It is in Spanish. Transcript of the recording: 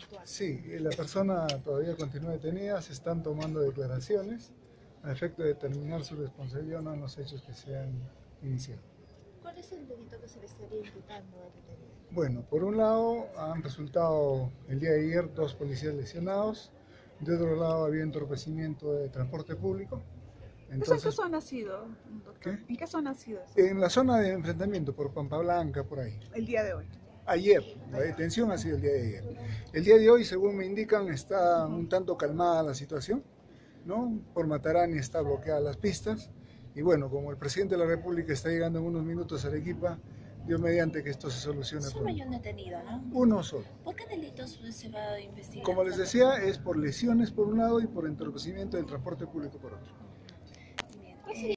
actual. Sí, la persona todavía continúa detenida, se están tomando declaraciones a efecto de determinar su responsabilidad o no en los hechos que se han iniciado. ¿Cuál es el delito que se le estaría imputando al detenido? Bueno, por un lado han resultado el día de ayer 2 policías lesionados, de otro lado había entorpecimiento de transporte público. ¿Eso en qué zona ha sido, doctor? ¿Qué? ¿En qué zona ha sido eso? En la zona de enfrentamiento, por Pampa Blanca, por ahí. El día de hoy. Ayer, la detención ha sido el día de ayer. El día de hoy, según me indican, está un tanto calmada la situación, ¿no? Por Matarani está bloqueadas las pistas. Y bueno, como el presidente de la República está llegando en unos minutos a Arequipa, Dios mediante que esto se solucione Solo pronto. hay un detenido, ¿no? Uno solo. ¿Por qué delitos se va a investigar? Como les decía, es por lesiones por un lado y por entorpecimiento del transporte público por otro.